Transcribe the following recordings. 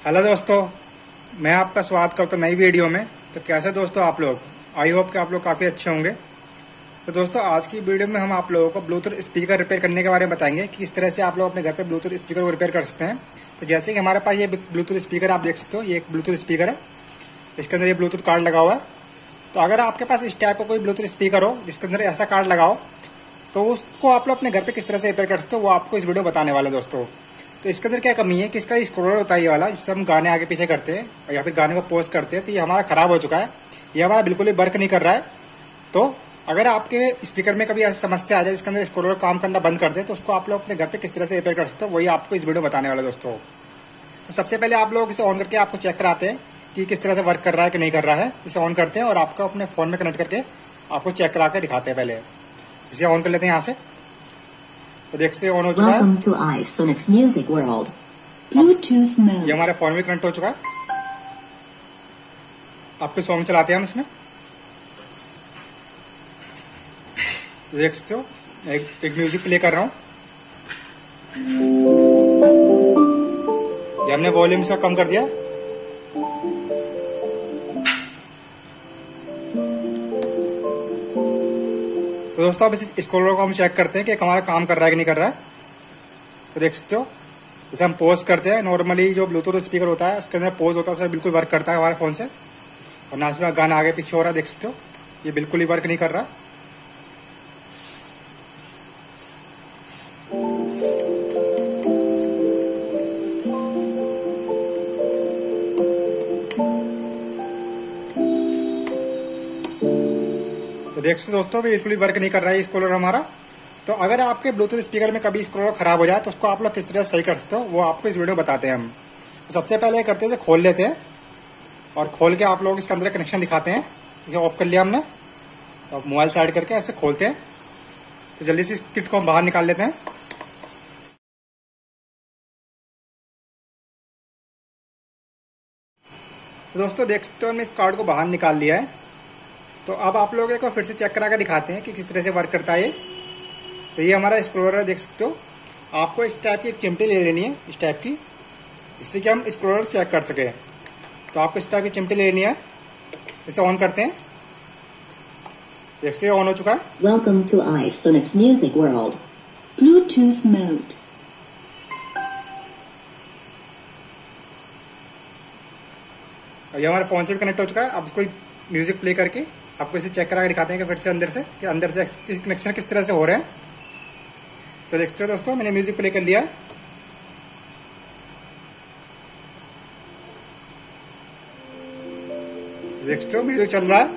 Hello दोस्तों, मैं आपका स्वागत करता हूँ नई वीडियो में। तो कैसे दोस्तों आप लोग, आई होप कि आप लोग काफ़ी अच्छे होंगे। तो दोस्तों आज की वीडियो में हम आप लोगों को ब्लूटूथ स्पीकर रिपेयर करने के बारे में बताएंगे कि किस तरह से आप लोग अपने घर पे ब्लूटूथ स्पीकर को रिपेयर कर सकते हैं। तो जैसे कि हमारे पास ये ब्लूटूथ स्पीकर आप देख सकते हो, ये एक ब्लूटूथ स्पीकर है, इसके अंदर ये ब्लूटूथ कार्ड लगा हुआ है। तो अगर आपके पास इस टाइप का कोई ब्लूटूथ स्पीकर हो जिसके अंदर ऐसा कार्ड लगाओ, तो उसको आप लोग अपने घर पे किस तरह से रिपेयर कर सकते हो वो आपको इस वीडियो में बताने वाला है दोस्तों। तो इसके अंदर क्या कमी है कि इसका स्क्रोलर होता है ये वाला, जिससे हम गाने आगे पीछे करते हैं या फिर गाने को पॉज करते हैं, तो ये हमारा खराब हो चुका है, ये हमारा बिल्कुल भी वर्क नहीं कर रहा है। तो अगर आपके स्पीकर में कभी ऐसी समस्या आ जाए जिसके अंदर स्क्रोलर काम करना बंद कर दे, तो उसको आप लोग अपने घर पे किस तरह से रिपेयर कर सकते हो वही आपको इस वीडियो बताने वाला दोस्तों। तो सबसे पहले आप लोग इसे ऑन करके आपको चेक कराते हैं कि किस तरह से वर्क कर रहा है कि नहीं कर रहा है। इसे ऑन करते हैं और आपको अपने फोन में कनेक्ट करके आपको चेक करा के दिखाते हैं। पहले इसे ऑन कर लेते हैं यहाँ से, तो देखते हैं ऑन हो चुका है। ये हमारे फोन में कनेक्ट हो चुका है। आपको सॉन्ग चलाते हैं हम इसमें, देख सकते हो एक म्यूजिक प्ले कर रहा हूँ। ये हमने वॉल्यूम इसका कम कर दिया। तो दोस्तों अब इस स्क्रोलर को हम चेक करते हैं कि हमारा काम कर रहा है कि नहीं कर रहा है। तो देख सकते हो जैसे हम पॉज करते हैं, नॉर्मली जो ब्लूटूथ स्पीकर होता है उसके अंदर पॉज होता है, उसमें बिल्कुल वर्क करता है हमारे फोन से। और ना इसमें गाना आगे पीछे हो रहा है, देख सकते हो ये बिल्कुल ही वर्क नहीं कर रहा। तो देख सकते दोस्तों बिल्कुल ही वर्क नहीं कर रहा है स्क्रोलर हमारा। तो अगर आपके ब्लूटूथ स्पीकर में कभी स्क्रोलर खराब हो जाए तो उसको आप लोग किस तरह से सही कर सकते हो वो आपको इस वीडियो में बताते हैं हम। तो सबसे पहले करते हैं, खोल लेते हैं और खोल के आप लोग इसके अंदर कनेक्शन दिखाते हैं। इसे ऑफ कर लिया हमने, तो मोबाइल साइड करके ऐसे खोलते हैं। तो जल्दी से इस किट को हम बाहर निकाल लेते हैं। तो दोस्तों देख सकते हो हमने इस कार्ड को बाहर निकाल लिया है। तो अब आप लोग एक बार फिर से चेक करा के दिखाते हैं कि किस तरह से वर्क करता है ये। तो ये हमारा स्क्रोलर है, देख सकते हो। आपको इस टाइप की एक चिमटी ले लेनी है, इस टाइप की, जिससे कि हम स्क्रोलर चेक कर सके। तो आपको इस टाइप की चिमटी ले लेनी है। इसे ऑन करते हैं, देखते हैं ऑन हो चुका है। Welcome to iPhone's Music World. Bluetooth mode. ये हमारे फोन से भी कनेक्ट हो चुका है। अब इसको म्यूजिक प्ले करके आपको इसे चेक करा के दिखाते हैं कि फिर से अंदर से कनेक्शन किस तरह से हो रहे हैं। तो देखते हो दोस्तों मैंने म्यूजिक प्ले कर लिया। देखते हो म्यूजिक चल रहा है।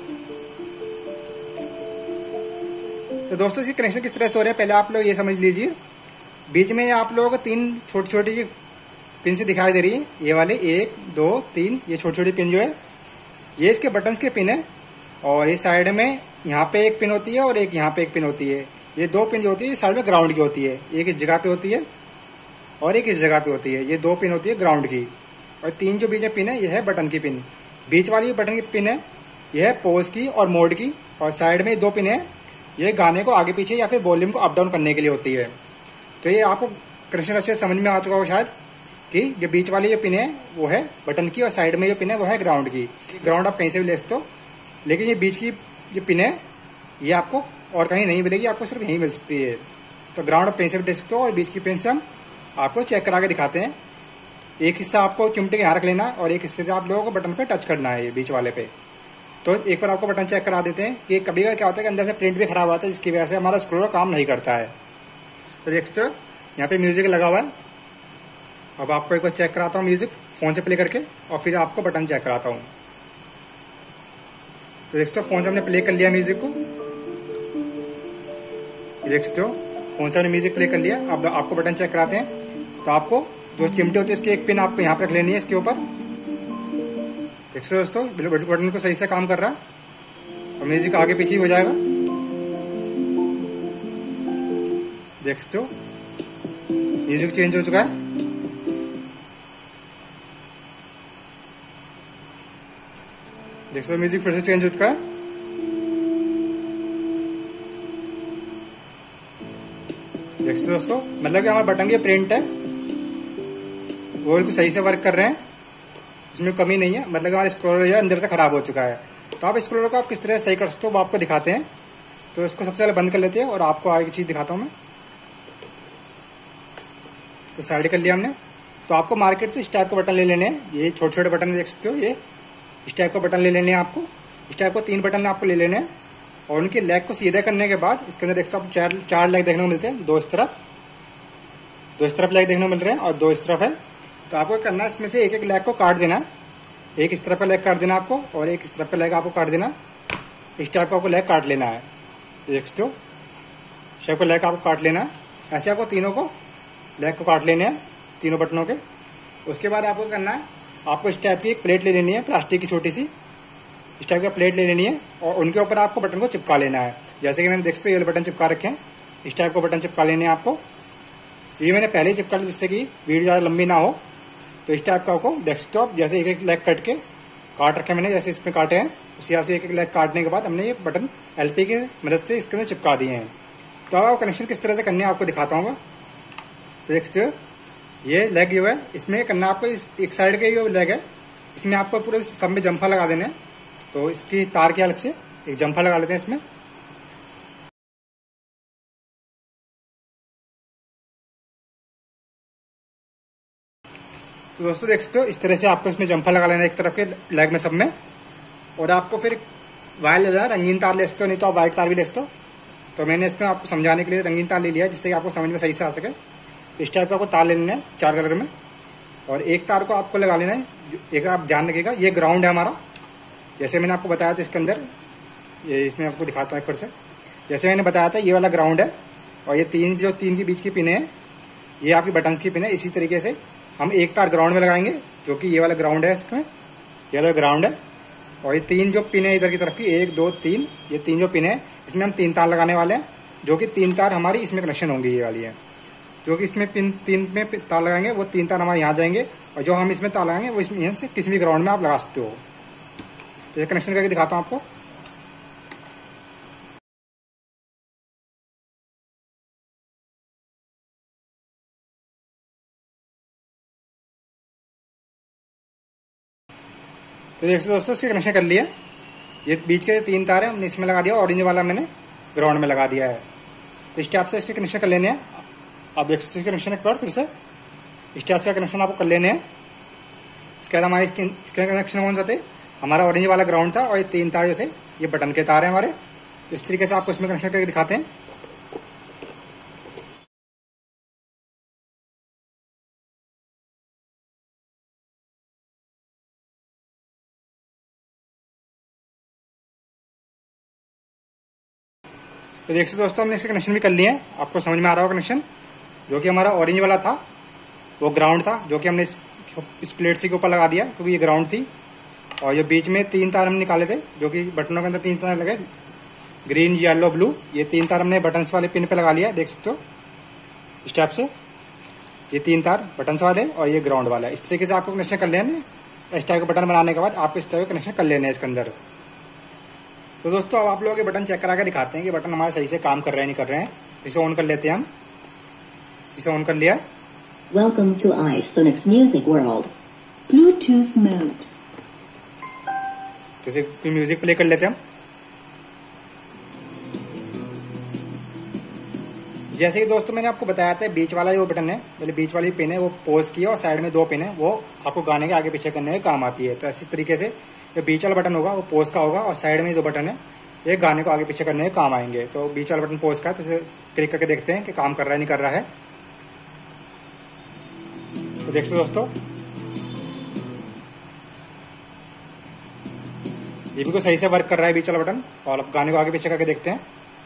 तो दोस्तों इसकी कनेक्शन किस तरह से हो रहे हैं पहले आप लोग ये समझ लीजिए। बीच में आप लोगों को 3 छोटी छोटी पिन से दिखाई दे रही है, ये वाले 1 2 3, ये छोटी छोटी पिन जो है ये इसके बटन्स के पिन है। और ये साइड में यहाँ पे एक पिन होती है और एक यहाँ पे एक पिन होती है। ये 2 पिन जो होती है साइड में ग्राउंड की होती है, एक इस जगह पे होती है और एक इस जगह पे होती है। ये 2 पिन होती है ग्राउंड की। और 3 जो बीच में पिन है ये है बटन की पिन। बीच वाली बटन की पिन है यह है पॉज की और मोड की। और साइड में 2 पिन है, ये गाने को आगे पीछे या फिर वॉल्यूम को अप डाउन करने के लिए होती है। तो ये आपको कनेक्शन अच्छे समझ में आ चुका हो शायद कि ये बीच वाली जो पिन है वो है बटन की और साइड में जो पिन है वो है ग्राउंड की। ग्राउंड आप कहीं से भी ले सकते हो, लेकिन ये बीच की जो पिन है ये आपको और कहीं नहीं मिलेगी, आपको सिर्फ यहीं मिल सकती है। तो ग्राउंड आप कहीं से भी ले सकते हो और बीच की पिन से हम आपको चेक करा के दिखाते हैं। एक हिस्सा आपको चिमटे के यहाँ रख लेना और एक हिस्से से आप लोगों को बटन पे टच करना है, ये बीच वाले पे। तो एक बार आपको बटन चेक करा देते हैं कि कभी क्या होता है कि अंदर से प्रिंट भी खराब आता है, जिसकी वजह से हमारा स्क्रोलर काम नहीं करता है। तो देख सकते हो यहाँ पे म्यूजिक लगा हुआ है। अब आपको एक बार चेक कराता हूँ म्यूजिक फोन से प्ले करके और फिर आपको बटन चेक कराता हूँ। तो देख सकते हो फोन से हमने प्ले कर लिया म्यूजिक को, देख सकते हो फोन से हमने म्यूजिक प्ले कर लिया। अब आपको बटन चेक कराते हैं। तो आपको जो चिमटी होती है इसकी एक पिन आपको यहाँ पे रख लेनी है इसके ऊपर। देख सकते हो दोस्तों बटन को सही से काम कर रहा है और म्यूजिक आगे पीछे हो जाएगा, देख सकते हो म्यूजिक चेंज हो चुका है। देख सकते हो म्यूजिक फिर से चेंज हो चुका है। देख सकते हो दोस्तों मतलब कि हमारा बटन की प्रिंट है वो बिल्कुल सही से वर्क कर रहे हैं, इसमें कमी नहीं है। मतलब हमारा स्क्रोलर जो है अंदर से खराब हो चुका है। तो आप स्क्रोलर को आप किस तरह से सही कर सकते हो वो आपको दिखाते हैं। तो इसको सबसे पहले बंद कर लेते हैं और आपको आगे की चीज़ दिखाता हूँ मैं। तो साइड कर लिया हमने। तो आपको मार्केट से इस टाइप का बटन ले लेने हैं। ये छोटे छोटे बटन देख सकते हो, ये इस टाइप का बटन ले लेने हैं आपको। इस टाइप को 3 बटन आपको ले लेने हैं और उनके लेग को सीधा करने के बाद इसके अंदर देख सकते हो आपको 4 लेग देखने को मिलते हैं। 2 इस तरफ लेग देखने को मिल रहे हैं और 2 इस तरफ है। तो आपको करना है इसमें से एक लेग को काट देना। एक इस तरफ का लेग काट देना आपको और एक इस तरफ का लेग आपको काट देना। इस टाइप का आपको लेग काट लेना है। देख सकते हो शेप का लेग आपको काट लेना है। ऐसे आपको तीनों को लेग को काट लेने हैं, तीनों बटनों के। उसके बाद आपको करना है, आपको इस टाइप की एक प्लेट ले लेनी है, प्लास्टिक की छोटी सी इस टाइप का प्लेट ले लेनी है और उनके ऊपर आपको बटन को चिपका लेना है। जैसे कि मैंने देख सकते हो ये बटन चिपका रखे हैं, इस टाइप को बटन चिपका लेने हैं आपको। ये मैंने पहले ही चिपका लिया जिससे कि वीडियो ज़्यादा लंबी ना हो। तो इस टाइप का आपको देख सकते हो, जैसे एक लेग कट के काट रखे मैंने, जैसे इसमें काटे हैं उसी हिसाब से एक लेग काटने के बाद हमने ये बटन LP की मदद से इसके अंदर चिपका दिए हैं। तो अब कनेक्शन किस तरह से करने आपको दिखाता हूँ। तो देख सकते हो ये लेग जो है इसमें करना आपको, इस एक साइड का जो लेग है इसमें आपको पूरे सब में जंफा लगा देना है। तो इसकी तार की हेल्प से एक जंफा लगा लेते हैं इसमें। तो दोस्तों देख सकते हो इस तरह से आपको इसमें जंफा लगा लेना है एक तरफ के लेग में सब में। और आपको फिर वायर ले लेना, रंगीन तार ले सकते हो, नहीं तो आप वाइट तार भी ले सकते हो। तो मैंने इसको आपको समझाने के लिए रंगीन तार ले लिया जिससे कि आपको समझ में सही से आ सके। तो इस टाइप का आपको तार ले लेना है 4 कलर में और एक तार को आपको लगा लेना है। एक आप ध्यान रखिएगा ये ग्राउंड है हमारा, जैसे मैंने आपको बताया था इसके अंदर, ये इसमें आपको दिखाता हूँ फिर से। जैसे मैंने बताया था ये वाला ग्राउंड है और ये तीन के बीच की पिने हैं, ये आपकी बटन्स की पिन है। इसी तरीके से हम एक तार ग्राउंड में लगाएंगे जो कि ये वाला ग्राउंड है, इसमें ये वाला ग्राउंड है। और ये 3 जो पिन है इधर की तरफ की 1 2 3, ये 3 जो पिन है इसमें हम 3 तार लगाने वाले हैं, जो कि 3 तार हमारी इसमें कनेक्शन होंगी। ये वाली है जो कि इसमें पिन 3 में तार लगाएंगे, वो 3 तार हमारे यहाँ जाएंगे और जो हम इसमें तार लगाएंगे वो इसमें से किसी भी ग्राउंड में आप लगा सकते हो। तो ये कनेक्शन करके दिखाता हूँ आपको। तो देखिए दोस्तों इसके कनेक्शन कर लिया। ये बीच के 3 तार है हमने इसमें लगा दिया, ऑरेंज वाला मैंने ग्राउंड में लगा दिया है। तो इस टाइप से इसके कनेक्शन कर लेने हैं। आप देख सकते हो कनेक्शन एक बार फिर से इस टाइप से कनेक्शन आपको कर लेने हैं। इसके बाद हमारे इसके कनेक्शन कौन सा थे, हमारा ऑरेंज वाला ग्राउंड था और ये 3 तार जो थे ये बटन के तार हैं हमारे। तो इस तरीके से आपको इसमें कनेक्शन करके दिखाते हैं। तो देख सकते दोस्तों हमने इसके कनेक्शन भी कर लिए हैं, आपको समझ में आ रहा होगा कनेक्शन। जो कि हमारा ऑरेंज वाला था वो ग्राउंड था, जो कि हमने इस प्लेट सी के ऊपर लगा दिया क्योंकि ये ग्राउंड थी। और ये बीच में 3 तार हम निकाले थे, जो कि बटनों के अंदर 3 तार लगे, ग्रीन येलो ब्लू, ये 3 तार हमने बटन्स वाले पिन पे लगा लिया। देख सकते हो इस टाइप से ये 3 तार बटन्स वाले और ये ग्राउंड वाला। इस तरीके से आपको कनेक्शन कर लेना। इस टाइप का बटन बनाने के बाद आपको इस टाइप का कनेक्शन कर लेना है इसके अंदर। तो दोस्तों अब आप लोगों के बटन चेक करा के दिखाते हैं कि बटन हमारे सही से काम कर रहे हैं नहीं कर रहे हैं। इसे ऑन कर लेते हैं हम। इसे ऑन कर लिया। Welcome to iSphonics Music World. Bluetooth mode. जैसे कोई म्यूजिक प्ले कर लेते हैं हम। जैसे कि दोस्तों मैंने आपको बताया था बीच वाला जो बटन है, मतलब बीच वाली पिन है वो पॉज की और साइड में 2 पिन है वो आपको गाने के आगे पीछे करने में काम आती है। तो इसी तरीके से जो बीच वाला बटन होगा वो पॉज का होगा और साइड में जो बटन है ये गाने को आगे पीछे करने में काम आएंगे। तो बीच वाला बटन पॉज का है, तो इसे क्लिक करके देखते हैं कि काम कर रहा है नहीं कर रहा है। तो देखते दोस्तों ये भी को सही से वर्क कर रहा है बीच वाला बटन। और अब गाने को आगे पीछे करके देखते हैं।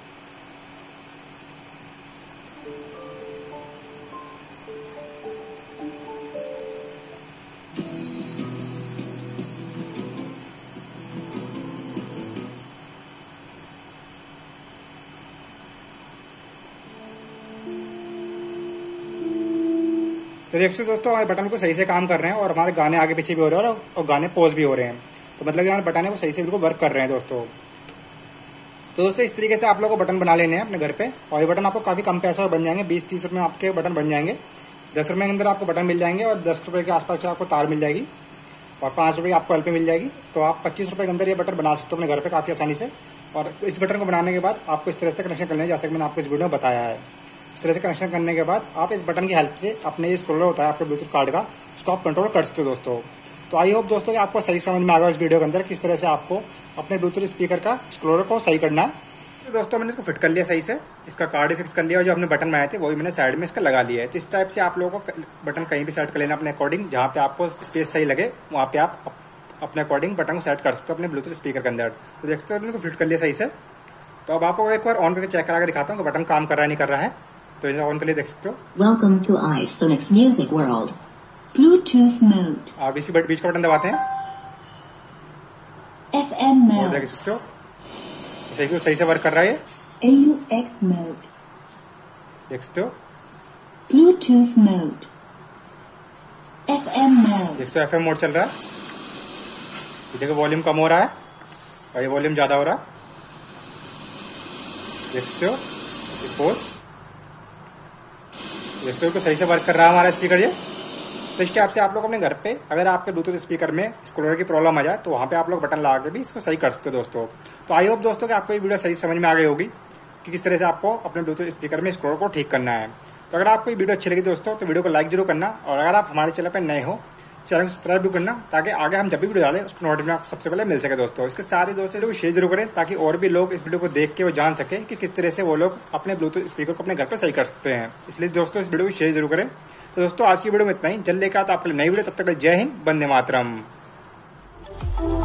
तो देख सकते दोस्तों हमारे बटन को सही से काम कर रहे हैं और हमारे गाने आगे पीछे भी हो रहे हैं और गाने पॉज भी हो रहे हैं। तो मतलब कि हमारे बटन है वो सही से बिल्कुल वर्क कर रहे हैं दोस्तों। तो दोस्तों इस तरीके से आप लोगों को बटन बना लेने हैं अपने घर पे और ये बटन आपको काफ़ी कम पैसा बन जाएंगे, 20-30 रुपये में आपके बटन बन जाएंगे। 10 रुपये के अंदर आपको बटन मिल जाएंगे और 10 रुपये के आसपास आपको तार मिल जाएगी और 5 रुपये की आपको एलपी मिल जाएगी। तो आप 25 रुपये के अंदर ये बटन बना सकते हो अपने घर पे काफ़ी आसानी से। और इस बटन को बनाने के बाद आपको इस तरह से कनेक्शन करना है, जैसे कि मैंने आपको इस वीडियो में बताया है। इस तरह से कनेक्शन करने के बाद आप इस बटन की हेल्प से अपने ये स्क्रोलर होता है आपके ब्लूटूथ कार्ड का, उसको आप कंट्रोल कर सकते हो दोस्तों। तो आई होप दोस्तों कि आपको सही समझ में आ गया इस वीडियो के अंदर किस तरह से आपको अपने ब्लूटूथ स्पीकर का स्क्रोलर को सही करना है। तो दोस्तों मैंने इसको फिट कर लिया सही से, इसका कार्ड फिक्स कर लिया और जो हमने बटन बनाए थे वही मैंने साइड में इसका लगा लिया है। तो इस टाइप से आप लोगों को बटन कहीं भी सेट कर लेना अपने अकॉर्डिंग, जहाँ पे आपको स्पेस सही लगे वहाँ पे आप अपने अकॉर्डिंग बटन को सेट कर सकते हो अपने ब्लूटूथ स्पीकर के अंदर। तो देखते हो मैंने फिट कर लिया सही से। तो अब आपको एक बार ऑन करके चेक करा के दिखाता हूँ कि बटन काम कर रहा है नहीं कर रहा है। तो इसे ऑन कर लिए देख सकते हो। Welcome to iSonics Music World. Bluetooth mode. आप इसी बीच का बटन दबाते हैं FM और mode. देख सकते हो सही से वर्क कर रहा है ये, AUX mode. देख सकते हो। Bluetooth mode. FM mode. देख सकते हो FM मोड चल रहा है। ये देखो वॉल्यूम कम हो रहा है और ये वॉल्यूम ज्यादा हो रहा है, देख सकते हो। देखते हो कि सही से वर्क कर रहा है हमारा स्पीकर ये। तो इसके आपसे आप लोग अपने घर पे अगर आपके ब्लूटूथ स्पीकर में स्क्रोलर की प्रॉब्लम आ जाए तो वहाँ पे आप लोग बटन लगा के भी इसको सही कर सकते हो दोस्तों। तो आई होप दोस्तों कि आपको ये वीडियो सही समझ में आ गई होगी कि किस तरह से आपको अपने ब्लूटूथ स्पीकर में स्क्रोलर को ठीक करना है। तो अगर आपको ये वीडियो अच्छी लगी दोस्तों तो वीडियो को लाइक जरूर करना, और अगर आप हमारे चैनल पर नए हो चैनल को सब्सक्राइब भी करना, ताकि आगे हम जब भी वीडियो डालें उसको नोटिफिकेशन आपको सबसे पहले मिल सके दोस्तों। इसके साथ ही दोस्तों वीडियो को शेयर जरूर करें ताकि और भी लोग इस वीडियो को देख के वो जान सके कि किस तरह से वो लोग अपने ब्लूटूथ स्पीकर को अपने घर पर सही कर सकते हैं। इसलिए दोस्तों इस वीडियो को शेयर जरूर करें। तो दोस्तों आज की वीडियो में इतना ही, जल्द लेकर आता आपके लिए नई वीडियो, तब तक जय हिंद, वंदे मातरम।